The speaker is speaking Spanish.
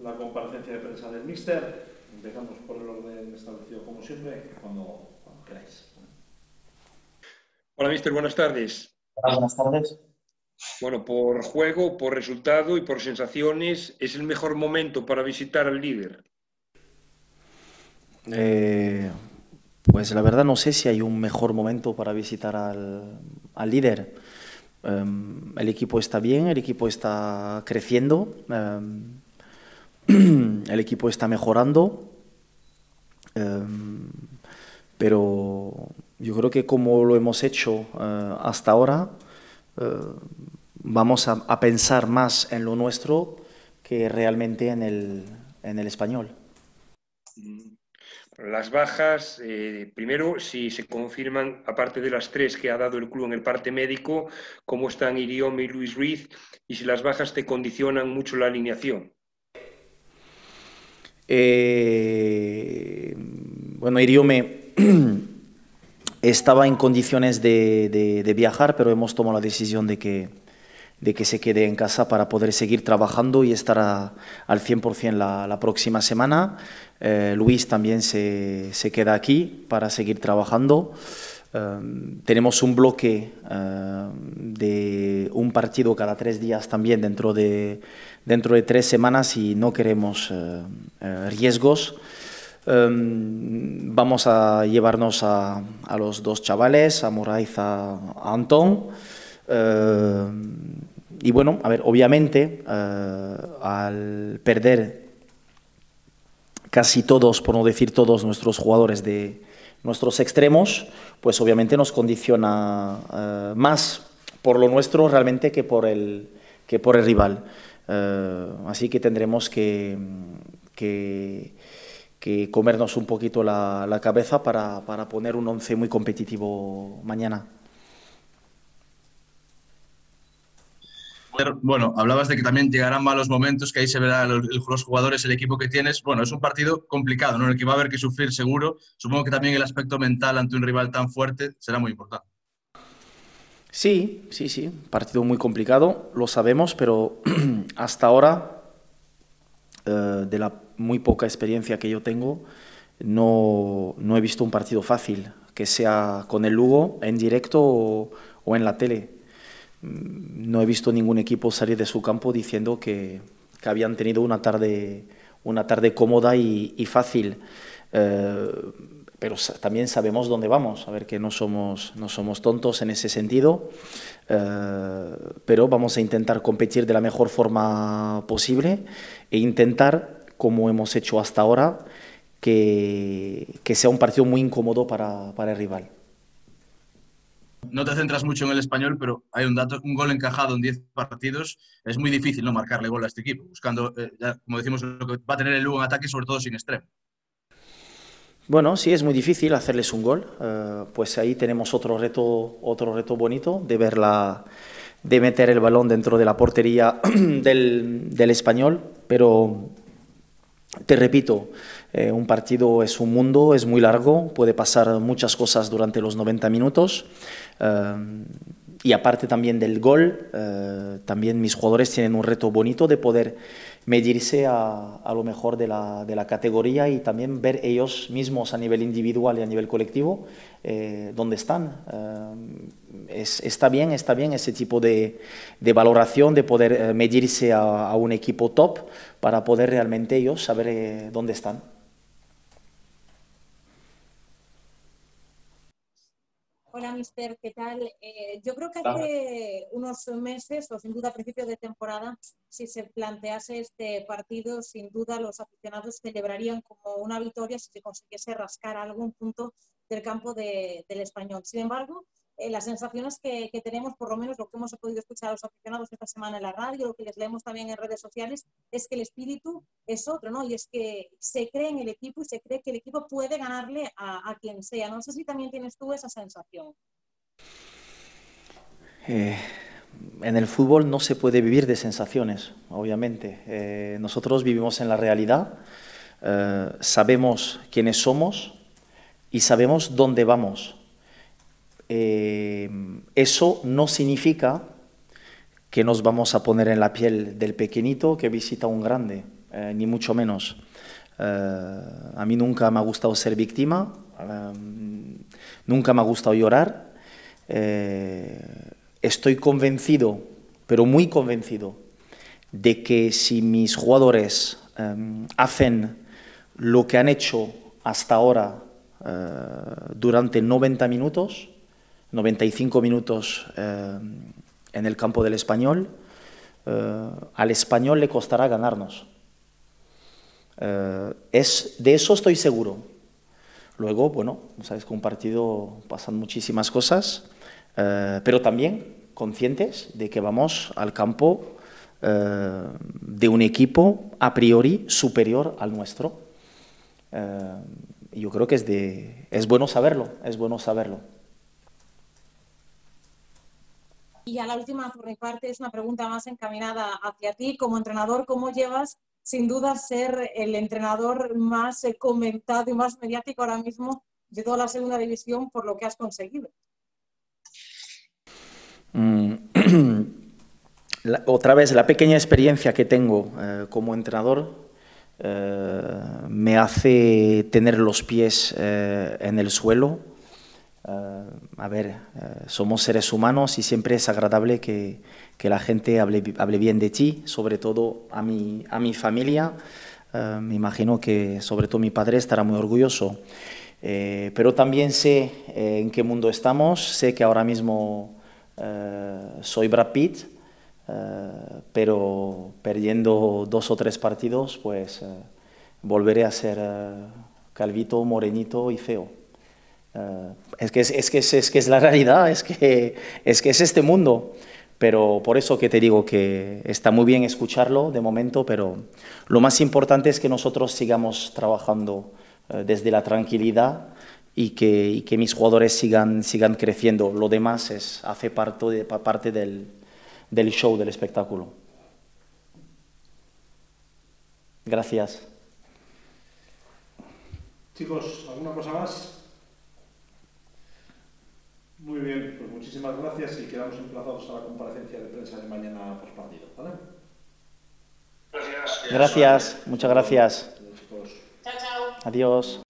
la comparecencia de prensa del míster. Empezamos por el orden establecido como siempre, cuando queráis. Hola, mister, buenas tardes. Hola, buenas tardes. Bueno, por juego, por resultado y por sensaciones, ¿es el mejor momento para visitar al líder? Pues la verdad no sé si hay un mejor momento para visitar al líder. El equipo está bien, el equipo está creciendo, el equipo está mejorando, pero yo creo que como lo hemos hecho hasta ahora, vamos a pensar más en lo nuestro que realmente en el Español. Las bajas, primero, si se confirman, aparte de las 3 que ha dado el club en el parte médico, cómo están Iriome y Luis Ruiz, y si las bajas te condicionan mucho la alineación. Bueno, Iriome estaba en condiciones de viajar, pero hemos tomado la decisión de que se quede en casa para poder seguir trabajando y estar al 100% la próxima semana. Luis también se queda aquí para seguir trabajando. Tenemos un bloque de un partido cada 3 días también dentro de 3 semanas y no queremos riesgos. Vamos a llevarnos a los 2 chavales, a Moraes, a Antón. Y bueno, a ver, obviamente, al perder casi todos, por no decir todos, nuestros jugadores de nuestros extremos, pues obviamente nos condiciona más por lo nuestro realmente que por el rival. Así que tendremos que comernos un poquito la cabeza para poner un 11 muy competitivo mañana. Bueno, hablabas de que también llegarán malos momentos, que ahí se verán los jugadores, el equipo que tienes. Bueno, es un partido complicado, ¿no? En el que va a haber que sufrir seguro. Supongo que también el aspecto mental ante un rival tan fuerte será muy importante. Sí, partido muy complicado, lo sabemos, pero hasta ahora, de la muy poca experiencia que yo tengo, no he visto un partido fácil, que sea con el Lugo en directo o en la tele. No he visto ningún equipo salir de su campo diciendo que habían tenido una tarde cómoda y fácil. Pero también sabemos dónde vamos, a ver que no somos tontos en ese sentido, pero vamos a intentar competir de la mejor forma posible e intentar, como hemos hecho hasta ahora, que sea un partido muy incómodo para el rival. No te centras mucho en el Español, pero hay un dato, un gol encajado en 10 partidos. Es muy difícil no marcarle gol a este equipo, buscando, ya, como decimos, lo que va a tener el Lugo en ataque, sobre todo sin extremo. Bueno, sí, es muy difícil hacerles un gol. Pues ahí tenemos otro reto bonito de meter el balón dentro de la portería del Español, pero te repito, un partido es un mundo, es muy largo, puede pasar muchas cosas durante los 90 minutos. Y aparte también del gol, también mis jugadores tienen un reto bonito de poder medirse a lo mejor de la categoría y también ver ellos mismos a nivel individual y a nivel colectivo dónde están. Está bien ese tipo de valoración, de poder medirse a un equipo top para poder realmente ellos saber dónde están. Hola, mister, ¿qué tal? Yo creo que hace unos meses, o sin duda a principios de temporada, si se plantease este partido, sin duda los aficionados celebrarían como una victoria si se consiguiese rascar algún punto del campo del Español. Sin embargo, las sensaciones que tenemos, por lo menos lo que hemos podido escuchar a los aficionados esta semana en la radio, lo que les leemos también en redes sociales, es que el espíritu es otro, ¿no? Y es que se cree en el equipo y se cree que el equipo puede ganarle a quien sea. No sé si también tienes tú esa sensación. En el fútbol no se puede vivir de sensaciones, obviamente. Nosotros vivimos en la realidad, sabemos quiénes somos y sabemos dónde vamos. Eso no significa que nos vamos a poner en la piel del pequeñito que visita a un grande. ni mucho menos. A mí nunca me ha gustado ser víctima, nunca me ha gustado llorar. Estoy convencido, pero muy convencido, de que si mis jugadores hacen lo que han hecho hasta ahora durante 90 minutos, 95 minutos en el campo del Español, al Español le costará ganarnos. De eso estoy seguro. Luego, bueno, sabes que un partido pasan muchísimas cosas, pero también conscientes de que vamos al campo de un equipo a priori superior al nuestro. Yo creo que es bueno saberlo, es bueno saberlo. Y ya la última, por mi parte, es una pregunta más encaminada hacia ti. Como entrenador, ¿cómo llevas, sin duda, ser el entrenador más comentado y más mediático ahora mismo de toda la segunda división por lo que has conseguido? Otra vez, la pequeña experiencia que tengo como entrenador me hace tener los pies en el suelo. A ver, somos seres humanos y siempre es agradable que la gente hable bien de ti, sobre todo a mi familia. Me imagino que sobre todo mi padre estará muy orgulloso. Pero también sé en qué mundo estamos, sé que ahora mismo soy Brad Pitt, pero perdiendo 2 o 3 partidos, pues volveré a ser calvito, morenito y feo. Es que es la realidad, es que es este mundo. Pero por eso que te digo que está muy bien escucharlo de momento, pero lo más importante es que nosotros sigamos trabajando desde la tranquilidad y que mis jugadores sigan creciendo. Lo demás hace parte del show, del espectáculo. Gracias. Chicos, ¿alguna cosa más? Muy bien, pues muchísimas gracias y quedamos emplazados a la comparecencia de prensa de mañana post partido, ¿vale? Gracias, muchas gracias. Adiós, chicos. Chao, chao. Adiós.